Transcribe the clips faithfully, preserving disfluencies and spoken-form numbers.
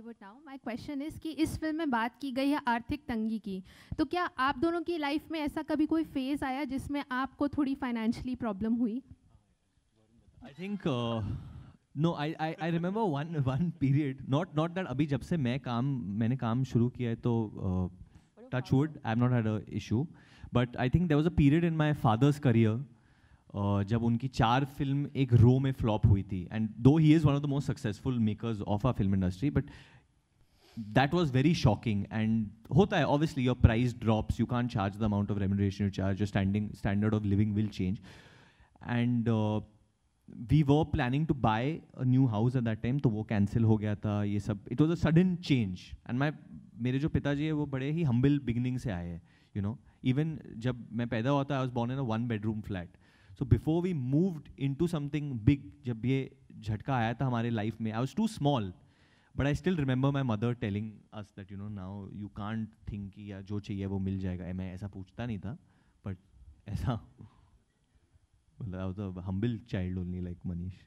forward now. My question is कि इस film में बात की गई है आर्थिक तंगी की, तो क्या आप दोनों की लाइफ में ऐसा कभी कोई फेज आया जिसमें आपको थोड़ी फाइनेंशियली प्रॉब्लम हुई? I think uh, no, I I I remember one one period. Not not that अभी जब से मैं काम मैंने काम शुरू किया है तो uh, touch wood, I have not had a issue. But I think there was a period in my father's career. Uh, जब उनकी चार फिल्म एक रो में फ्लॉप हुई थी, and though he is one of the most successful makers of a film industry, but that was very shocking. And होता है obviously, your price drops, you can't charge the amount of remuneration you charge, your standing standard of living will change. And we were planning to buy a new house at that time, तो वो cancel हो गया था. ये सब it was a sudden change. And my मेरे जो पिताजी है वो बड़े ही हम्बल बिगनिंग से आए हैं, यू नो. इवन जब मैं पैदा हुआ था, I was born in a one bedroom flat. So before we moved into something big, जब ये झटका आया था हमारे लाइफ में, I was too small, but I still remember my mother telling us that you know now you can't think कि या जो चाहिए वो मिल जाएगा. मैं ऐसा पूछता नहीं था, but ऐसा मतलब I was a humble child only like Manish.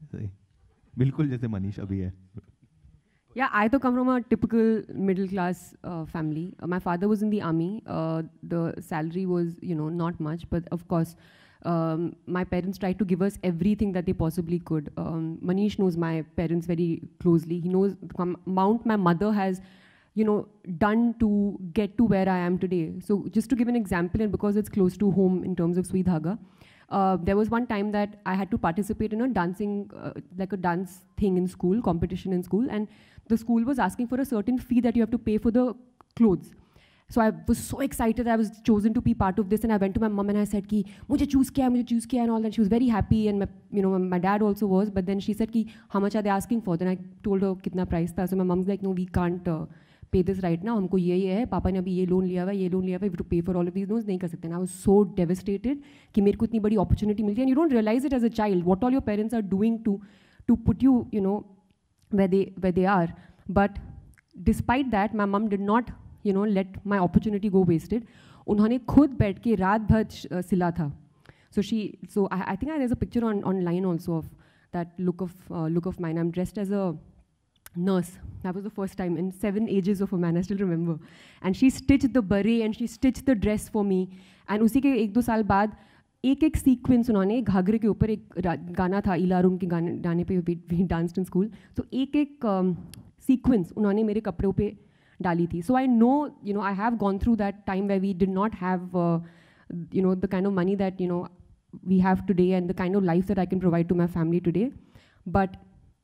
बिल्कुल जैसे मनीष अभी है. Yeah, I too come from a typical middle class uh, family. Uh, my father was in the army. Uh, the salary was, you know, not much, but of course, um, my parents tried to give us everything that they possibly could. Um, Manish knows my parents very closely. He knows the amount my mother has, you know, done to get to where I am today. So just to give an example, and because it's close to home in terms of Sui Dhaga, uh, there was one time that I had to participate in a dancing, uh, like a dance thing in school, competition in school, and the school was asking for a certain fee that you have to pay for the clothes. So I was so excited. I was chosen to be part of this, and I went to my mom and I said कि मुझे choose किया, मुझे choose किया and all that. She was very happy, and my, you know, my dad also was. But then she said कि how much are they asking for? Then I told her कितना price था. So my mom's like, no, we can't uh, pay this right now. हमको ये ये है, पापा ने अभी ये लोन लिया हुआ है, ये लोन लिया हुआ है, we have to pay for all of these loans, नहीं कर सकते. And I was so devastated कि मेरे को इतनी बड़ी opportunity मिलती है, and you don't realize it as a child what all your parents are doing to to put you, you know, where they where they are. But despite that, my mom did not, you know, let my opportunity go wasted. उन्होंने खुद बैठ के रात भर सिला था. So she, so I, I think there's a picture on online also of that look of uh, look of mine. I'm dressed as a nurse. That was the first time in seven ages of a man. I still remember. And she stitched the beret and she stitched the dress for me. And उसी के एक दो साल बाद एक एक sequence उन्होंने घाघरे के ऊपर एक गाना था, इलारुम के गाने गाने पे वी डांस्ड इन स्कूल. तो एक एक सीक्वेंस उन्होंने मेरे कपड़ों पे डाली थी. So I know, you know, I have gone through that time where we did not have, you know, the kind of money that, you know, we have today and the kind of life that I can provide to my family today. But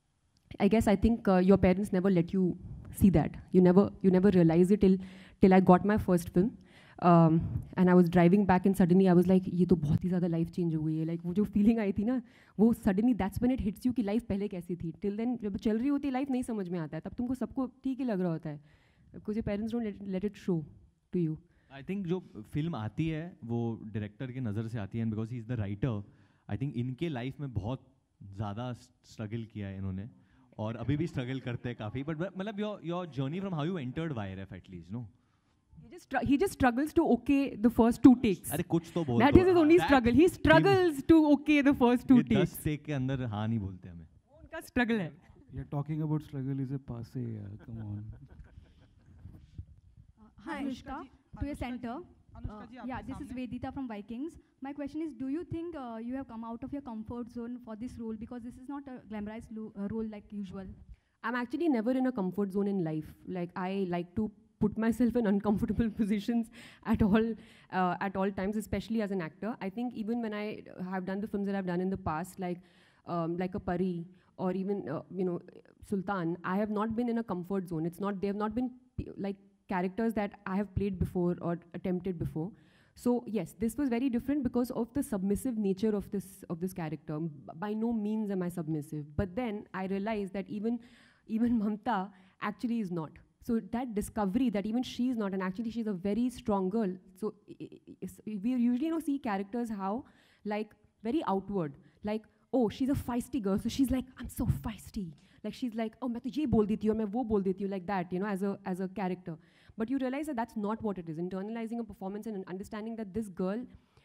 I guess I think uh, your parents never let you see that. You never, you never realized it till, till I got my first film. Um, and I was driving back and suddenly I was like, ये तो बहुत ही ज़्यादा life change हो गई है. Like वो जो feeling आई थी ना, वो suddenly that's when it hits you कि life पहले कैसी थी. Till then जब चल रही होती है life नहीं समझ में आता है. तब तुमको सबको ठीक ही लग रहा होता है. Because your parents don't let, let it show to you. I think जो फिल्म आती है वो डायरेक्टर की नज़र से आती है, and because he is the writer, I think इनके लाइफ में बहुत ज़्यादा स्ट्रगल किया है इन्होंने, और अभी भी स्ट्रगल करते हैं काफ़ी. बट मतलब your your journey from how you entered YRF at least, no? He just he just struggles to okay the first two takes. अरे कुछ तो बोल. That is his only struggle. He struggles to okay the first two takes. दस take के अंदर हाँ नहीं बोलते हमें. उनका struggle है. You're talking about struggle is a passe. Come on. Hi Anushka, to your center. Uh, yeah, this is Vedita from Vikings. My question is, do you think uh, you have come out of your comfort zone for this role, because this is not a glamorized lo uh, role like usual? I'm actually never in a comfort zone in life. Like I like to put myself in uncomfortable positions at all uh, at all times, especially as an actor. I think even when I have done the films that I've done in the past, like um, like a Pari or even uh, you know, Sultan, I have not been in a comfort zone. It's not, they have not been like characters that I have played before or attempted before. So yes, this was very different because of the submissive nature of this of this character. By no means am I submissive, but then I realized that even even Mamta actually is not. So that discovery that even she is not, and actually she's a very strong girl. So we usually, you know, see characters how like very outward, like oh she's a feisty girl, so she's like I'm so feisty. Like she's like oh मैं तो ये बोल देती हूँ, मैं वो बोल देती हूँ, like that, you know, as a as a character. But you realize that that's not what it is. Internalizing a performance and understanding that this girl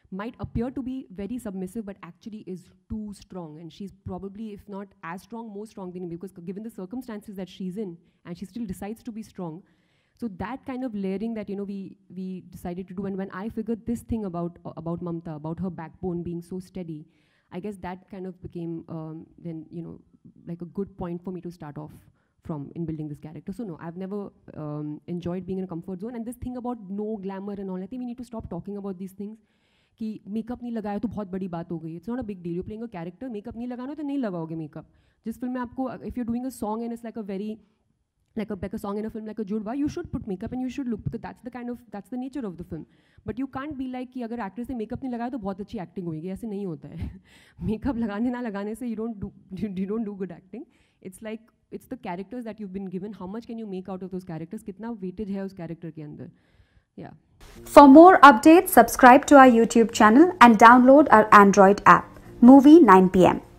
might appear to be very submissive, but actually is too strong. And she's probably, if not as strong, more strong than him, because given the circumstances that she's in, and she still decides to be strong. So that kind of layering that, you know, we, we decided to do. And when I figured this thing about, uh, about Mamta, about her backbone being so steady, I guess that kind of became um, then, you know, like a good point for me to start off from in building this character. So no, I've never um, enjoyed being in a comfort zone. And this thing about no glamour and all, I think we need to stop talking about these things. कि makeup नहीं लगाया तो बहुत बड़ी बात हो गई. It's not a big deal. You're playing a character. Makeup नहीं लगाना तो नहीं लगाओगे मेकअप. जिस फिल्म में आपको, if you're doing a song and it's like a very like a, like a song in a film like a judwa, you should put makeup and you should look, because that's the kind of, that's the nature of the film. But you can't be like कि अगर actress ने makeup नहीं लगाया तो बहुत अच्छी acting होगी. ऐसे नहीं होता है. Makeup लगाने ना लगाने से you don't do you don't do good acting. It's like it's the characters that you've been given. How much can you make out of those characters? कितना weightage है उस character के अंदर? Yeah. For more updates, subscribe to our YouTube channel and download our Android app, Movie nine P M